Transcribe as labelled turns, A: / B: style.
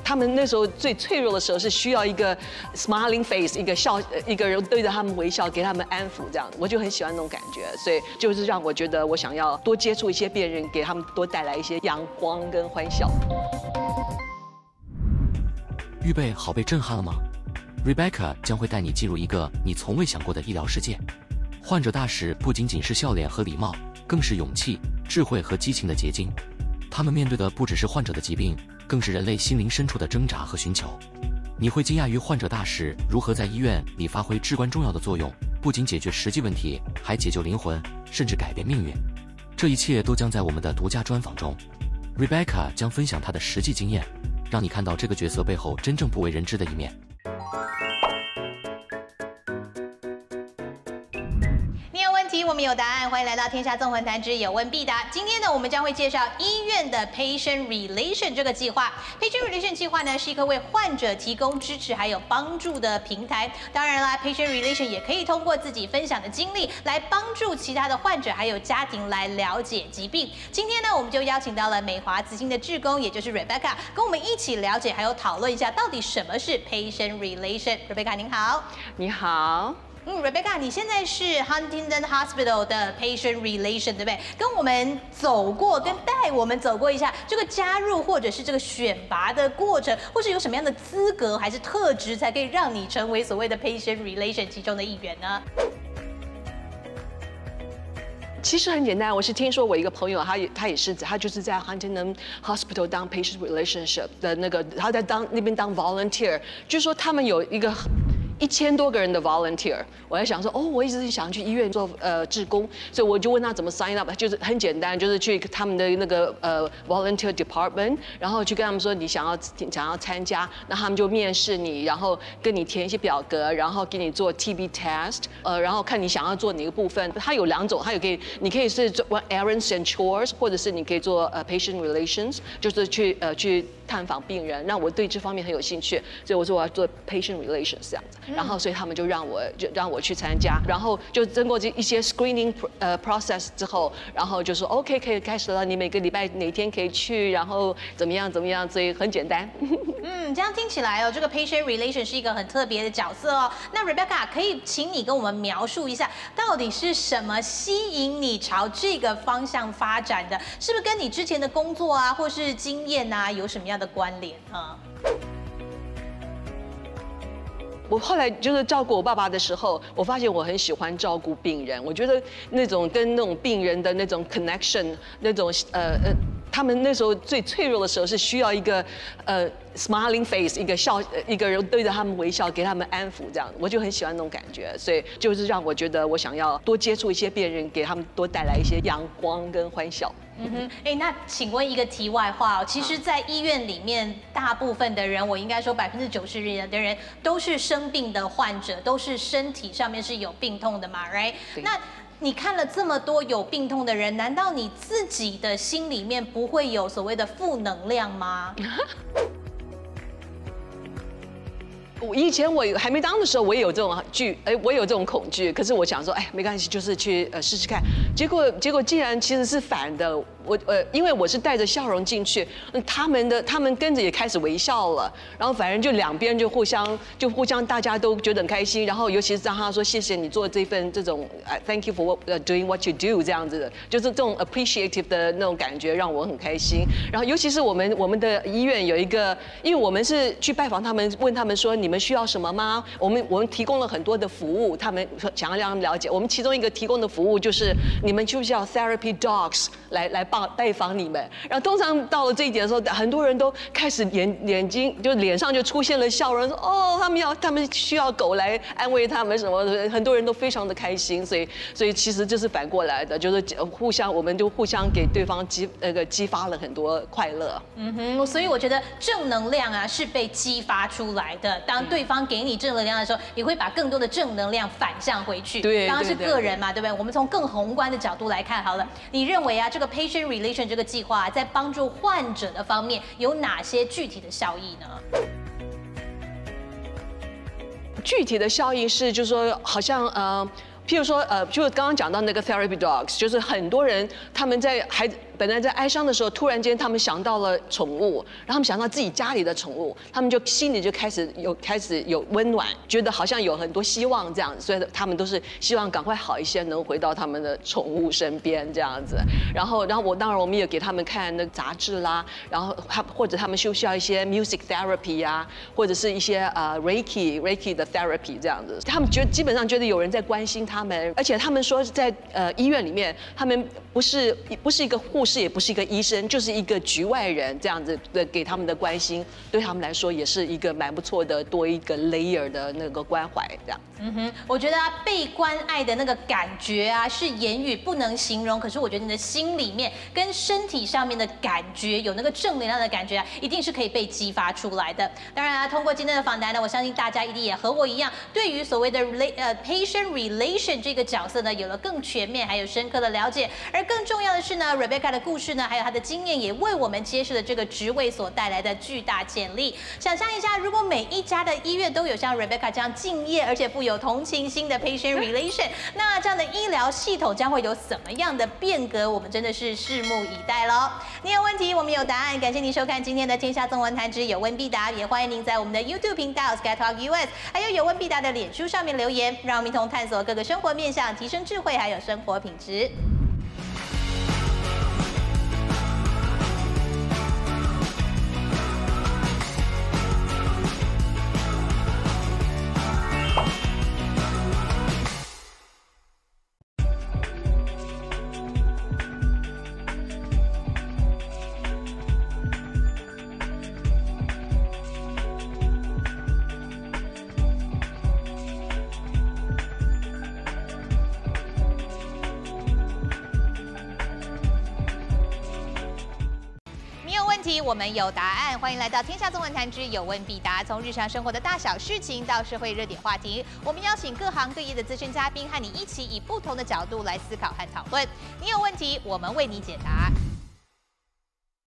A: 他们那时候最脆弱的时候是需要一个 smiling face， 一个人对着他们微笑，给他们安抚这样。我就很喜欢那种感觉，所以就是让我觉得我想要多接触一些病人，给他们多带来一些阳光跟欢笑。
B: 预备好被震撼了吗 ？Rebecca 将会带你进入一个你从未想过的医疗世界。患者大使不仅仅是笑脸和礼貌，更是勇气、智慧和激情的结晶。他们面对的不只是患者的疾病，更是人类心灵深处的挣扎和寻求。你会惊讶于患者大使如何在医院里发挥至关重要的作用，不仅解决实际问题，还解救灵魂，甚至改变命运。这一切都将在我们的独家专访中。Rebecca 将分享她的实际经验，让你看到这个角色背后真正不为人知的一面。
C: 我们有答案，欢迎来到天下纵横谈之有问必答。今天呢，我们将会介绍医院的 Patient Relation 这个计划。Patient Relation 计划呢，是一个为患者提供支持还有帮助的平台。当然啦 ，Patient Relation 也可以通过自己分享的经历来帮助其他的患者还有家庭来了解疾病。今天呢，我们就邀请到了美华慈心的志工，也就是 Rebecca， 跟我们一起了解还有讨论一下到底什么是 Patient Relation。Rebecca 您好，
A: 你好。
C: Rebecca， 你现在是 Huntington Hospital 的 Patient Relation， 对不对？跟我们走过，跟带我们走过一下这个加入或者是这个选拔的过程，或是有什么样的资格还是特质才可以让你成为所谓的 Patient Relation 其中的一员呢？
A: 其实很简单，我是听说我一个朋友，他就是在 Huntington Hospital 当 Patient Relationship 的那个，他在那边当 volunteer， 就是说他们有一个1000多个人的 volunteer， 我在想说，我一直想去医院做志工，所以我就问他怎么 sign up， 就是很简单，就是去他们的那个volunteer department， 然后去跟他们说你想要参加，那他们就面试你，然后跟你填一些表格，然后给你做 TB test， 然后看你想要做哪个部分。它有2种，它你可以是做 errands and chores， 或者是你可以做patient relations， 就是去探访病人。那我对这方面很有兴趣，所以我说我要做 patient relations 这样子。然后，所以他们就让我去参加，然后就经过一些 screening process 之后，然后就说 OK 可以开始了，你每个礼拜哪天可以去，然后怎么样，所以很简单。
C: 这样听起来哦，这个 patient relation 是一个很特别的角色哦。那 Rebecca 可以请你跟我们描述一下，到底是什么吸引你朝这个方向发展的？是不是跟你之前的工作啊，或是经验啊，有什么样的关联啊？
A: 我后来就是照顾我爸爸的时候，我发现我很喜欢照顾病人。我觉得那种跟那种病人的那种 connection， 那种他们那时候最脆弱的时候是需要一个smiling face， 一个人对着他们微笑，给他们安抚这样。我就很喜欢那种感觉，所以就是让我觉得我想要多接触一些病人，给他们多带来一些阳光跟欢笑。
C: 那请问一个题外话哦，其实，在医院里面，大部分的人，我应该说90%的人都是生病的患者，都是身体上面是有病痛的嘛 ，right？ 那你看了这么多有病痛的人，难道你自己的心里面不会有所谓的负能量吗？
A: 以前我还没当的时候，我也有这种我有这种恐惧。可是我想说，没关系，就是去试试看。结果竟然其实是反的。因为我是带着笑容进去，他们跟着也开始微笑了，然后反正就两边就互相大家都觉得很开心。然后尤其是让他说谢谢你做这份这种thank you for doing what you do 这样子的，就是这种 appreciative 的那种感觉让我很开心。然后尤其是我们的医院有一个，因为我们是去拜访他们，问他们说你们需要什么吗？我们提供了很多的服务，他们想要让他们了解。我们其中一个提供的服务就是你们需不需要 therapy dogs 来拜访你们。然后通常到了这一点的时候，很多人都开始眼睛就脸上就出现了笑容，说他们需要狗来安慰他们什么的，很多人都非常的开心。所以其实这是反过来的，就是我们就互相给对方激发了很多快乐。
C: 所以我觉得正能量啊是被激发出来的。当对方给你正能量的时候，你会把更多的正能量反向回去。
A: 对，
C: 刚刚是个人嘛，对不对？我们从更宏观的角度来看好了。你认为啊，这个 patient relation 这个计划在帮助患者的方面有哪些具体的效益呢？
A: 具体的效益是，就是说，好像譬如说，就是刚刚讲到那个 therapy dogs，就是很多人他们在本来在哀伤的时候，突然间他们想到了宠物，然后他们想到自己家里的宠物，他们就心里就开始有温暖，觉得好像有很多希望这样子，所以他们都是希望赶快好一些，能回到他们的宠物身边这样子。然后我们也给他们看那个杂志啦，然后或者他们需要一些 music therapy 啊，或者是一些Reiki 的 therapy 这样子。他们基本上觉得有人在关心他们，而且他们说在医院里面，他们不是一个护士，也不是一个医生，就是一个局外人这样子的给他们的关心，对他们来说也是一个蛮不错的多一个 layer 的那个关怀这样。
C: 我觉得被关爱的那个感觉啊，是言语不能形容。可是我觉得你的心里面跟身体上面的感觉，有那个正能量的感觉啊，一定是可以被激发出来的。当然啊，通过今天的访谈呢，我相信大家一定也和我一样，对于所谓的patient relation 这个角色呢，有了更全面还有深刻的了解。而更重要的是呢 ，Rebecca 的故事呢，还有她的经验，也为我们揭示了这个职位所带来的巨大潜力。想象一下，如果每一家的医院都有像 Rebecca 这样敬业而且富有同情心的 patient relation， 那这样的医疗系统将会有什么样的变革？我们真的是拭目以待喽。你有问题，我们有答案。感谢您收看今天的《天下纵横谈之有问必答》，也欢迎您在我们的 YouTube 频道 Sky Talk US， 还有有问必答的脸书上面留言，让我们一同探索各个生活面向，提升智慧还有生活品质。我们有答案，欢迎来到《天下纵横谈之有问必答》，从日常生活的大小事情到社会热点话题，我们邀请各行各业的资深嘉宾和你一起以不同的角度来思考和讨论。你有问题，我们为你解答。